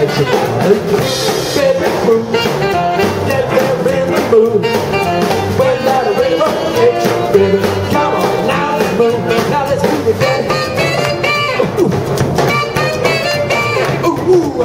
takes you baby, move, get there in the mood. When that river takes you, baby, come on, now let's move, now let's move again. Ooh, ooh, ooh.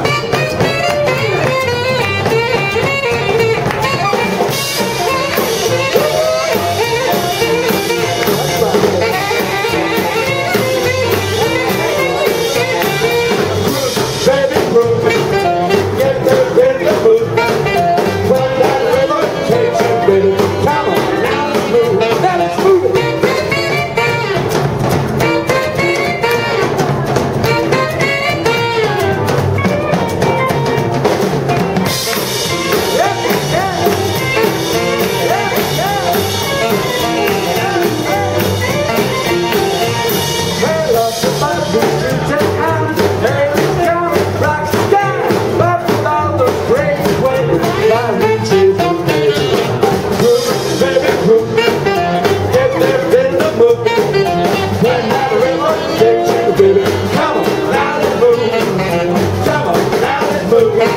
Come on, now let's move.